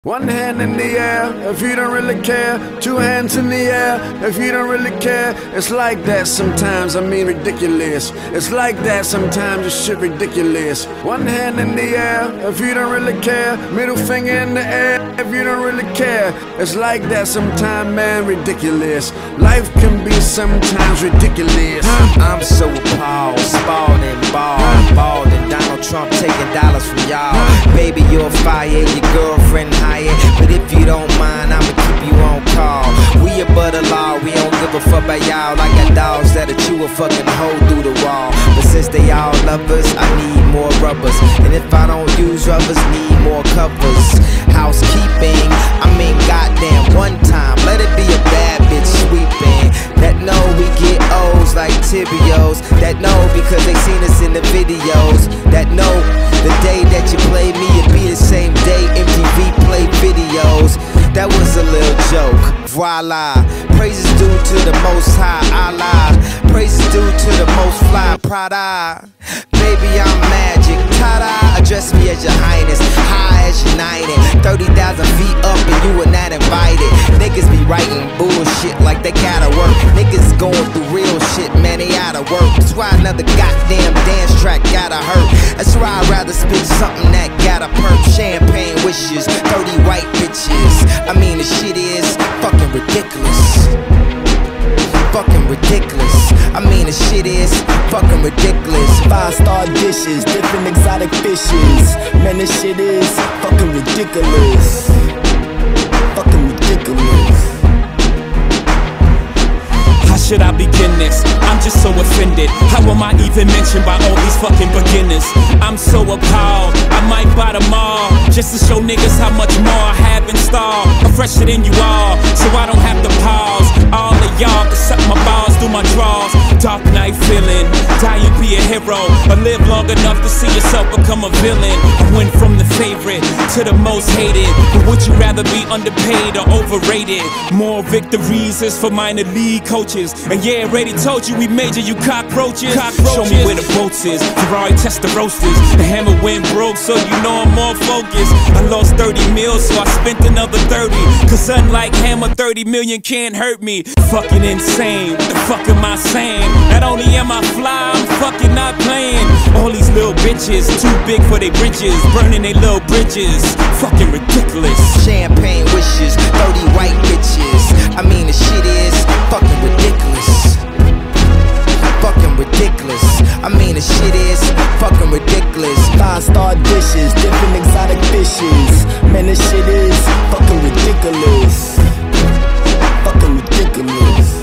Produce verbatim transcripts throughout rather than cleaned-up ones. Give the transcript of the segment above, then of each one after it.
One hand in the air if you don't really care. Two hands in the air if you don't really care. It's like that sometimes, I mean ridiculous. It's like that sometimes, it's shit ridiculous. One hand in the air if you don't really care. Middle finger in the air if you don't really care. It's like that sometimes, man, ridiculous. Life can be sometimes ridiculous. I'm so appalled, Spalding, ball, balding. Donald Trump taking dollars from y'all. Baby, you're fired, your girlfriend hired. But if you don't mind, I'ma keep you on call. We above the law, we don't give a fuck about y'all. I got dogs that'll chew a fucking hole through the wall. But since they all love us, I need more rubbers. And if I don't use rubbers, need more covers. Housekeeping, I mean goddamn, one time, let it be a bad bitch sweeping. That know we get O's like Tibios. That know because they seen us in the videos. That know the day that you play me, it be the same day M T V play videos. That was a little joke, voila. Praises due to the most high, Allah. Praises due to the most fly, Prada. Baby, I'm magic, ta-da. Address me as your highness, high as united. Thirty thousand feet up and you were not invited. Niggas be writing bullshit like they gotta work. Niggas going through real shit, man, they outta work. That's why another goddamn dance track gotta hurt. That's why I'd rather spit something that gotta perk. Champagne wishes, thirty white bitches. I mean the shit is fucking ridiculous. Fucking ridiculous. I mean the shit is fucking ridiculous. Five star dishes, different exotic fishes. Man, this shit is fucking ridiculous. Fucking ridiculous. How should I begin this? I'm just so offended. How am I even mentioned by all these fucking beginners? I'm so appalled, I might buy them all, just to show niggas how much more I have in store. I'm fresher than you all, so I don't have to pause. All of y'all can suck my balls through my drawers. Dark night feeling, die and be a hero, or live long enough to see yourself become a villain. I went from the favorite to the most hated, but would you rather be underpaid or overrated? More victories is for minor league coaches. And yeah, already told you we major, you cockroaches. cockroaches. Show me where the boats is, Ferrari test the roasters. The hammer went broke, so you know I'm more focused. I lost thirty mil, so I spent another thirty. Cause unlike Hammer, thirty million can't hurt me. Fucking insane, the fuck am I saying? Not only am I fly, I'm fucking not playing. All these little bitches, too big for their bridges, burning their little bridges. Fucking ridiculous. Champagne wishes, thirty white bitches. I mean the shit is fucking ridiculous. Fucking ridiculous. I mean the shit is fucking ridiculous. Five star dishes, different exotic fishes. Man, this shit is fucking ridiculous. Fucking ridiculous.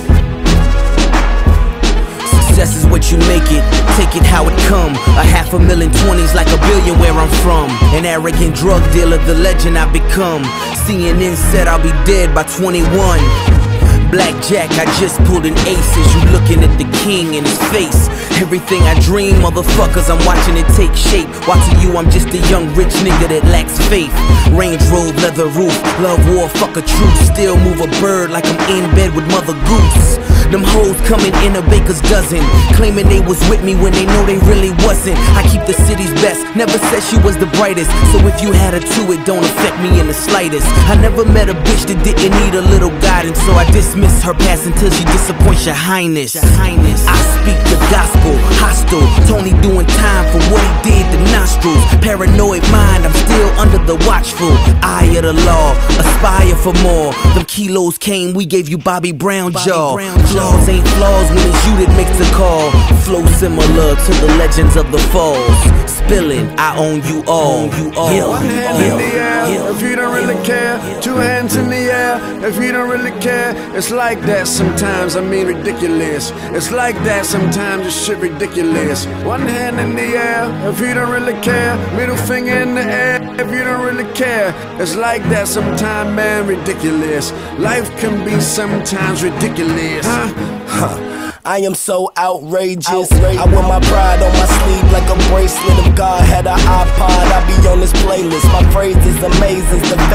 Success is what you make it, take it how it come. A half a million twenties like a billion where I'm from. An arrogant drug dealer, the legend I become. C N N said I'll be dead by twenty-one. Blackjack, I just pulled an ace as you looking at the king in his face. Everything I dream, motherfuckers, I'm watching it take shape. Watching you, I'm just a young rich nigga that lacks faith. Range Road, leather roof, love war, fuck a truce. Still move a bird like I'm in bed with Mother Goose. Them hoes coming in a baker's dozen, claiming they was with me when they know they really wasn't. I keep the city's best, never said she was the brightest. So if you had her too, it don't affect me in the slightest. I never met a bitch that didn't need a little guidance, so I dismiss her past until she disappoints your highness. Your highness. I speak the gospel, hostile. Tony doing time for what he did to nostrils. Paranoid mind, I'm still under the watchful eye of the law. Aspire for more. Them kilos came, we gave you Bobby Brown jaw. Flaws ain't flaws when it's you that makes the call. Flow similar to the legends of the falls. Spilling, I own you all. You all. Yeah. One hand yeah. in the air yeah. if you don't really care. Two hands in the air if you don't really care. It's like that sometimes, I mean ridiculous. It's like that sometimes, it's shit ridiculous. One hand in the air if you don't really care. Middle finger in the air if you don't really care. It's like that sometimes, man, ridiculous. Life can be sometimes ridiculous. Huh? Huh. I am so outrageous. outrageous. I wear my pride on my sleeve like a bracelet. If God had an iPod, I'd be on this playlist. My phrase is amazing, the faces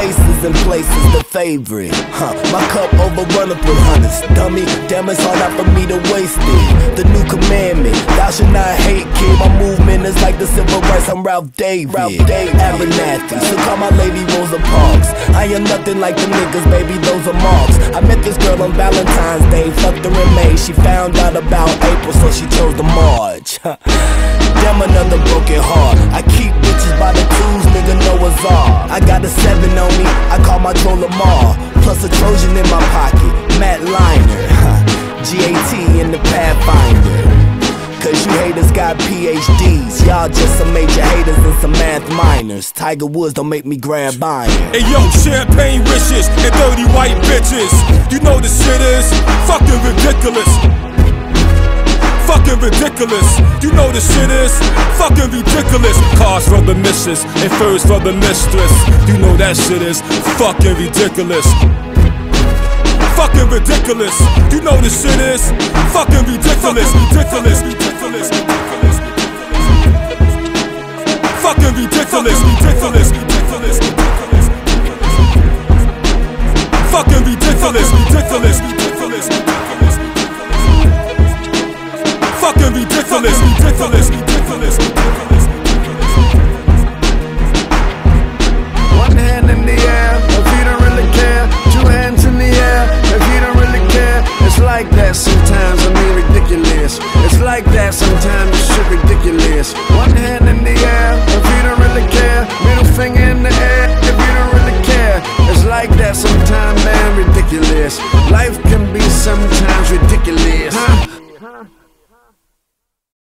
in places, the favorite. Huh, my cup overrun up with hundreds. Dummy, damn, it's hard not for me to waste it. The new commandment, thou should not hate, kid. My movement is like the civil rights, I'm Ralph David. Ralph David, Abernathy, so call my lady Rosa Parks. I am nothing like the niggas, baby, those are marks. I met this girl on Valentine's Day, fucked her in May. She found out about April, so she chose the March. Damn, another broken heart. I keep bitches by the twos, nigga, Noah's Ark. I got a seven on me, I call my Joe Lamar. Plus a Trojan in my pocket, Matt Liner. G A T in the Pathfinder. Cause you haters got P H Ds. Y'all just some major haters and some math minors. Tiger Woods don't make me grab iron. Hey yo, champagne wishes and dirty white bitches. You know the shit is fucking ridiculous. Fucking ridiculous. You know the shit is fucking ridiculous. Cars for the missus and furs for the mistress. You know that shit is fucking ridiculous. Fucking ridiculous. You know the shit is fucking ridiculous. Ridiculous. Ridiculous. Fucking ridiculous. Ridiculous. Ridiculous. Fucking ridiculous. Ridiculous. Ridiculous. Fucking ridiculous. Ridiculous. Ridiculous. One hand in the air if you don't really care. Two hands in the air if you don't really care. It's like that sometimes, I mean ridiculous. It's like that sometimes, it's shit ridiculous. One hand in the air if you don't really care. Middle finger in the air if you don't really care. It's like that sometimes, man, ridiculous. Life can be sometimes ridiculous, huh?